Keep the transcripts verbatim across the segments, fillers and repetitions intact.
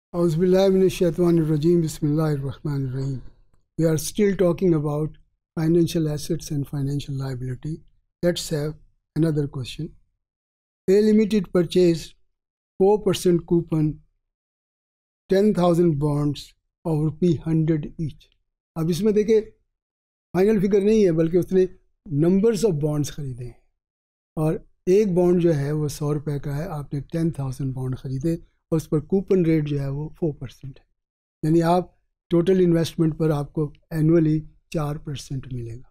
Auzubillahiminash-shaytanir-rajim. Bismillahir-rahmanir-rahim. We are still talking about financial assets and financial liability. Let's have another question. A Limited purchased four percent coupon ten thousand bonds of rupee hundred each. अब इसमें देखिए final figure नहीं है बल्कि उसने numbers of bonds खरीदे हैं और एक बॉन्ड जो है वो सौ रुपये का है. आपने टेन थाउजेंड बॉन्ड खरीदे और उस पर कूपन रेट जो है वो फोर परसेंट है. यानी आप टोटल इन्वेस्टमेंट पर आपको एनुअली चार परसेंट मिलेगा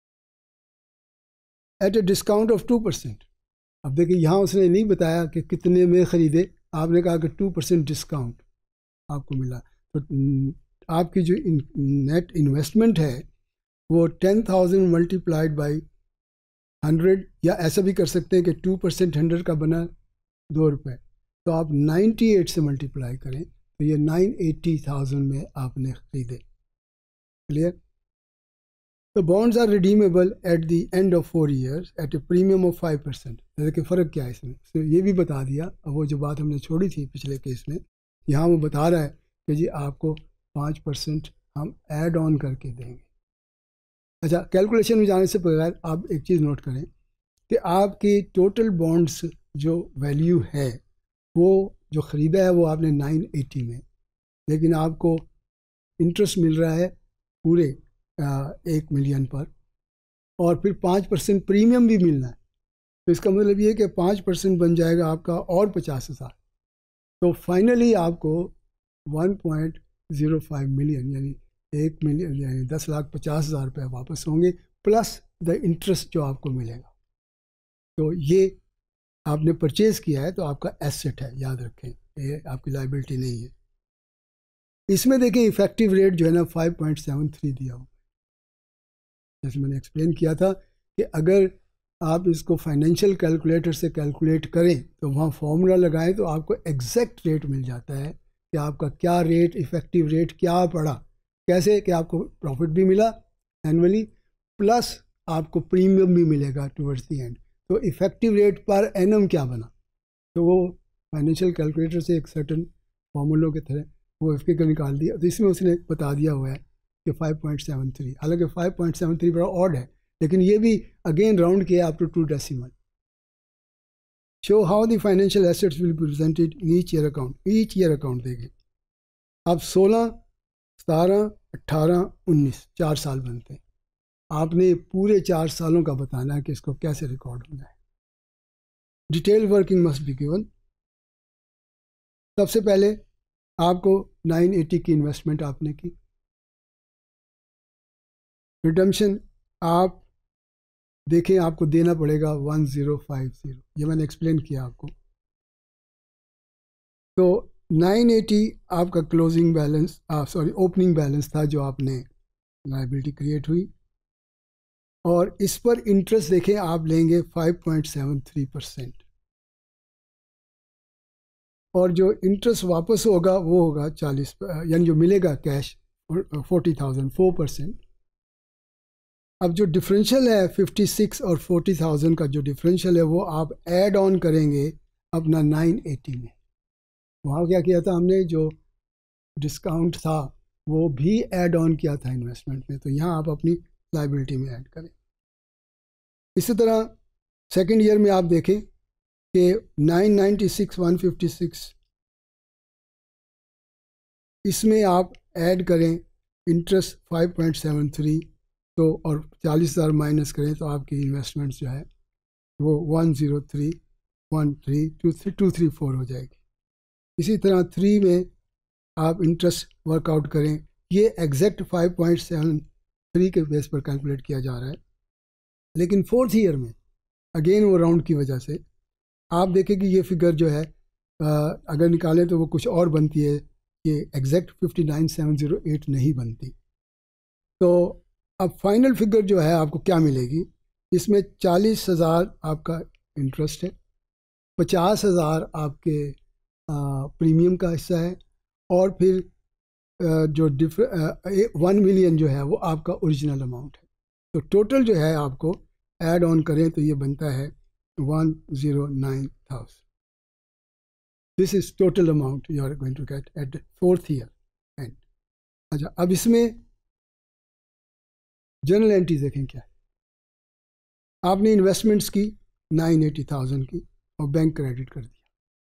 at a discount of two percent. अब देखिए यहाँ उसने नहीं बताया कि कितने में ख़रीदे, आपने कहा कि टू परसेंट डिस्काउंट आपको मिला. तो आपकी जो नेट इन्वेस्टमेंट है वो ten thousand multiplied by hundred, या ऐसा भी कर सकते हैं कि टू परसेंट हंड्रेड का बना दो रुपये, तो आप नाइन्टी एट से मल्टीप्लाई करें तो ये नाइन एटी थाउजेंड में आपने ख़रीदे. क्लियर? तो bonds are redeemable at the end of four years at a premium of five percent. देखिए फ़र्क क्या है इसमें, तो ये भी बता दिया. अब वो जो बात हमने छोड़ी थी पिछले केस में, यहाँ वो बता रहा है कि जी आपको पाँच परसेंट हम ऐड ऑन करके देंगे. अच्छा, कैलकुलेशन में जाने से बगैर आप एक चीज़ नोट करें कि आपकी टोटल बॉन्ड्स जो वैल्यू है वो जो ख़रीदा है वो आपने नाइन एटी में, लेकिन आपको इंटरेस्ट मिल रहा है पूरे आ, एक मिलियन पर और फिर पाँच परसेंट प्रीमियम भी मिलना है. तो इसका मतलब ये कि पाँच परसेंट बन जाएगा आपका और पचास हज़ार. तो फाइनली आपको one point zero five million यानी एक मिलियन यानी दस लाख पचास हज़ार रुपये वापस होंगे प्लस द इंटरेस्ट जो आपको मिलेगा. तो ये आपने परचेज़ किया है तो आपका एसेट है, याद रखें, ये आपकी लाइबिलिटी नहीं है. इसमें देखें इफ़ेक्टिव रेट जो है ना फाइव पॉइंट सेवन थ्री दिया हुआ. जैसे मैंने एक्सप्लेन किया था कि अगर आप इसको फाइनेंशियल कैलकुलेटर से कैलकुलेट करें तो वहाँ फॉर्मूला लगाएं तो आपको एग्जैक्ट रेट मिल जाता है कि आपका क्या रेट, इफ़ेक्टिव रेट क्या पड़ा. कैसे कि आपको प्रॉफिट भी मिला एनुअली प्लस आपको प्रीमियम भी मिलेगा टुवर्ड्स द एंड. तो इफ़ेक्टिव रेट पर एनम क्या बना, तो वो फाइनेंशियल कैलकुलेटर से एक सर्टन फॉर्मूलों के तरह वो फिगर निकाल दिया. तो इसमें उसने बता दिया हुआ है कि फाइव पॉइंट सेवन थ्री. हालांकि फाइव पॉइंट सेवन थ्री बड़ा ऑड है, लेकिन ये भी अगेन राउंड किया up to two decimal. Show how the financial assets will be presented in each year account. Each year account देंगे. अब सोलह, सतारह, अट्ठारह, उन्नीस चार साल बनते हैं. आपने पूरे चार सालों का बताना है कि इसको कैसे रिकॉर्ड होना है. Detail working must be given. सबसे पहले आपको नाइन एटी की इन्वेस्टमेंट आपने की. रिडम्पशन आप देखें आपको देना पड़ेगा वन ज़ीरो फाइव ज़ीरो. ये मैंने एक्सप्लेन किया आपको. तो नाइन एटी आपका closing balance sorry opening balance था जो आपने लाइबिलिटी क्रिएट हुई, और इस पर इंटरेस्ट देखें आप लेंगे five point seven three percent, और जो इंटरेस्ट वापस होगा वो होगा चालीस, यानी जो मिलेगा cash forty thousand, four percent. अब जो डिफरेंशियल है फिफ्टी सिक्स और फोर्टी थाउजेंड का जो डिफरेंशियल है वो आप ऐड ऑन करेंगे अपना नाइन एटी में. वहाँ क्या किया था हमने, जो डिस्काउंट था वो भी ऐड ऑन किया था इन्वेस्टमेंट में, तो यहाँ आप अपनी लाइबिलिटी में ऐड करें. इसी तरह सेकेंड ईयर में आप देखें कि nine ninety six, one fifty six, इसमें आप ऐड करें interest five point seven three, तो और चालीस हज़ार माइनस करें तो आपकी इन्वेस्टमेंट जो है वो one zero three one three two three two three four हो जाएगी. इसी तरह थ्री में आप इंटरेस्ट वर्कआउट करें. ये exact five point seven three के बेस पर कैलकुलेट किया जा रहा है, लेकिन फोर्थ ईयर में अगेन वो राउंड की वजह से आप देखें कि ये फिगर जो है आ, अगर निकालें तो वो कुछ और बनती है, ये exact fifty nine seven zero eight नहीं बनती. तो अब फाइनल फिगर जो है आपको क्या मिलेगी, इसमें चालीस हज़ार आपका इंटरेस्ट है, पचास हज़ार आपके प्रीमियम का हिस्सा है, और फिर आ, जो डिफर वन मिलियन जो है वो आपका ओरिजिनल अमाउंट है. तो टोटल जो है आपको ऐड ऑन करें तो ये बनता है one zero nine thousand. This is total amount you are going to get at the fourth year end. अच्छा, अब इसमें जनरल एंट्रीज देखें क्या है। आपने इन्वेस्टमेंट्स की नाइन एटी थाउजेंड की और बैंक क्रेडिट कर दिया।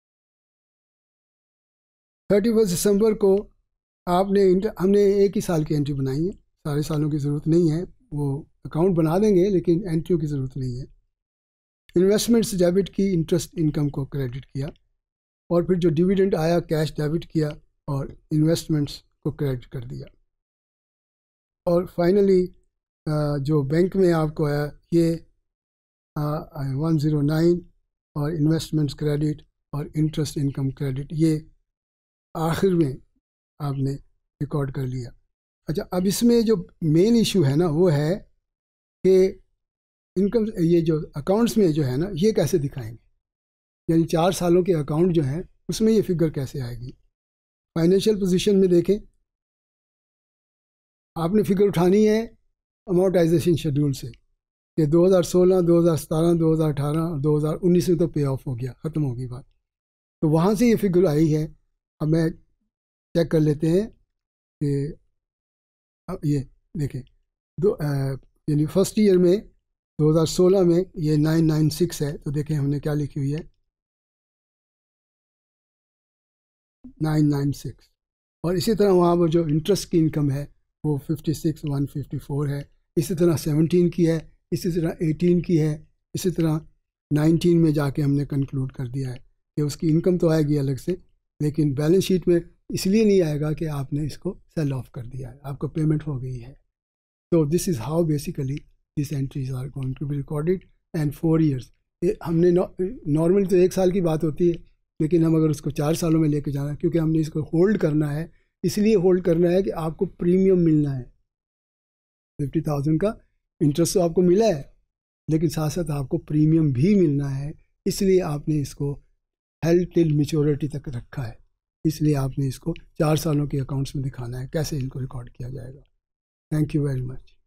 थर्टी फर्स्ट दिसंबर को आपने हमने एक ही साल की एंट्री बनाई है, सारे सालों की ज़रूरत नहीं है, वो अकाउंट बना देंगे लेकिन एंट्रियों की ज़रूरत नहीं है। इन्वेस्टमेंट्स डेबिट की, इंटरेस्ट इनकम को क्रेडिट किया, और फिर जो डिविडेंड आया कैश डेबिट किया और इन्वेस्टमेंट्स को क्रेडिट कर दिया। और फाइनली जो बैंक में आपको आया ये वन ज़ीरो नाइन और इन्वेस्टमेंट्स क्रेडिट और इंटरेस्ट इनकम क्रेडिट, ये आखिर में आपने रिकॉर्ड कर लिया। अच्छा, अब इसमें जो मेन इशू है ना वो है कि इनकम, ये जो अकाउंट्स में जो है ना ये कैसे दिखाएंगे, यानी चार सालों के अकाउंट जो हैं उसमें ये फिगर कैसे आएगी। फाइनेंशियल पोजीशन में देखें, आपने फिगर उठानी है अमोर्टाइजेशन शेड्यूल से कि दो हज़ार सोलह, दो हज़ार सत्रह, दो हज़ार अठारह और दो हज़ार उन्नीस में तो पे ऑफ हो गया, ख़त्म हो गई बात, तो वहाँ से ये फिगर आई है। अब मैं चेक कर लेते हैं कि ये देखें दो यानी फर्स्ट ईयर में दो हज़ार सोलह में ये नाइन नाइन सिक्स है, तो देखें हमने क्या लिखी हुई है नाइन नाइन सिक्स, और इसी तरह वहाँ पर जो इंटरेस्ट की इनकम है वो fifty six one fifty four है, इसी तरह सेवनटीन की है, इसी तरह एटीन की है, इसी तरह नाइनटीन में जाके हमने कंक्लूड कर दिया है कि उसकी इनकम तो आएगी अलग से, लेकिन बैलेंस शीट में इसलिए नहीं आएगा कि आपने इसको सेल ऑफ कर दिया है, आपको पेमेंट हो गई है। तो this is how basically this entries are going to be recorded and four years. हमने नॉर्मली तो एक साल की बात होती है, लेकिन हम अगर उसको चार सालों में लेके जाना, क्योंकि हमने इसको होल्ड करना है, इसलिए होल्ड करना है कि आपको प्रीमियम मिलना है। फिफ्टी थाउजेंड का इंटरेस्ट तो आपको मिला है, लेकिन साथ साथ आपको प्रीमियम भी मिलना है, इसलिए आपने इसको हेल्ड टिल मैच्योरिटी तक रखा है, इसलिए आपने इसको चार सालों के अकाउंट्स में दिखाना है कैसे इनको रिकॉर्ड किया जाएगा। Thank you very much.